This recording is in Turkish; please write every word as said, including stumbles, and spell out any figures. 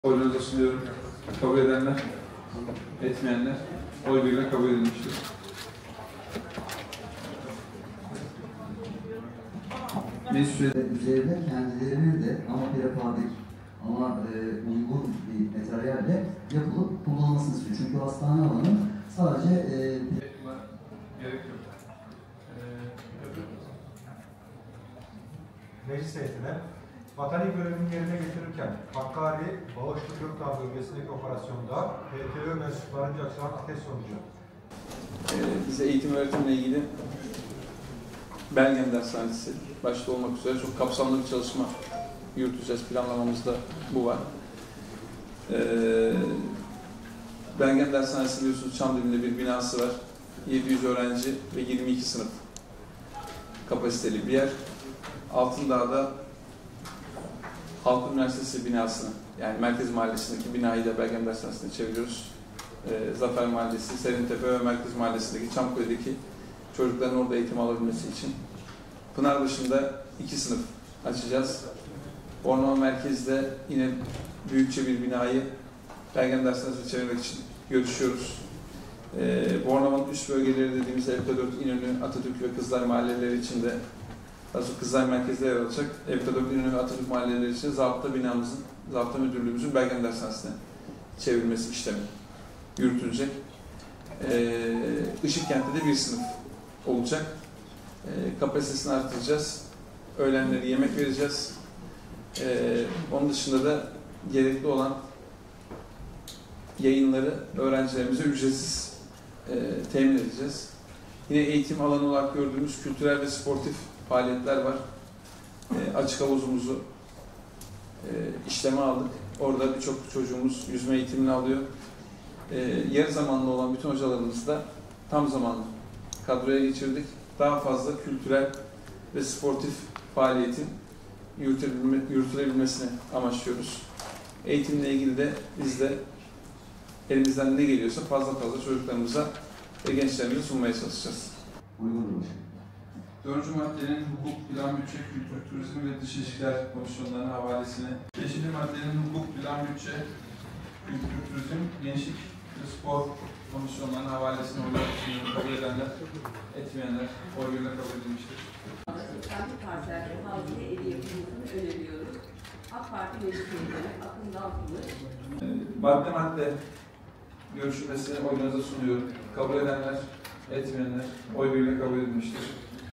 Oyunuza sunuyorum. Kabul edenler, etmeyenler oy birliğiyle kabul edilmiştir. Mesut üzerinde kendilerinin de ama prefabrikik ama e, uygun bir materyalle yapılıp kullanılmasını istiyor. Çünkü hastane alanı sadece e, gerek yok. Meclis heyetine vatani görevini yerine getirirken Hakkari, Bağışlı Gökdağ bölgesindeki operasyonda P T Ö mensuplarınca açılan ateş sonucu. Ee, bize eğitim öğretimle ilgili Bergen Dershanesi başta olmak üzere çok kapsamlı bir çalışma yürüteceğiz. Planlamamızda bu var. Ee, Bergen Dershanesi biliyorsunuz Çamlıbel'de bir binası var. yedi yüz öğrenci ve yirmi iki sınıf kapasiteli bir yer. Altındağ'da Halk Üniversitesi binasını, yani Merkez Mahallesi'ndeki binayı da Bergen Dershanesi'ne çeviriyoruz. Ee, Zafer Mahallesi, Serintepe ve Merkez Mahallesi'ndeki Çamköy'deki çocukların orada eğitim alabilmesi için. Pınarbaşı'nda iki sınıf açacağız. Bornova Merkez'de yine büyükçe bir binayı Bergen Dershanesi'ne çevirmek için görüşüyoruz. Ee, Bornova'nın üst bölgeleri dediğimiz F K dört, İnönü, Atatürk ve Kızılay mahalleleri içinde, daha sonra Kızılay merkezde yer alacak F K dört, İnönü ve Atatürk mahalleleri için zabıta binamızın, zabıta müdürlüğümüzün Bergen Dershanesi'ne çevrilmesi işlemi yürütülecek. Ee, Işıkkent'te de bir sınıf olacak. Ee, kapasitesini artıracağız. Öğlenleri yemek vereceğiz. Ee, onun dışında da gerekli olan yayınları öğrencilerimize ücretsiz e, temin edeceğiz. Yine eğitim alanı olarak gördüğümüz kültürel ve sportif faaliyetler var. E, açık havuzumuzu e, işleme aldık. Orada birçok çocuğumuz yüzme eğitimini alıyor. E, yarı zamanlı olan bütün hocalarımızı da tam zamanlı kadroya geçirdik. Daha fazla kültürel ve sportif faaliyetin yürütülebilmesini amaçlıyoruz. Eğitimle ilgili de biz de elimizden ne geliyorsa fazla fazla çocuklarımıza ve gençlerimize sunmaya çalışacağız. uygundur. Dördüncü maddenin hukuk, plan, bütçe, kültür, turizm ve dış ilişkiler komisyonlarının havalesine. Beşinci maddenin hukuk, plan, bütçe, kültür, turizm, gençlik ve spor komisyonlarının havalesine oylamak için kabul edenler, etmeyenler oy birliğiyle kabul edilmiştir. Kendi parselde havzine evi yapımını öneriyoruz. AK Parti Meclis Üyeleri Akın Dalkılıç. Madde madde görüşülmesini oyunuza sunuyorum. Kabul edenler, etmeyenler oy birliğiyle kabul edilmiştir.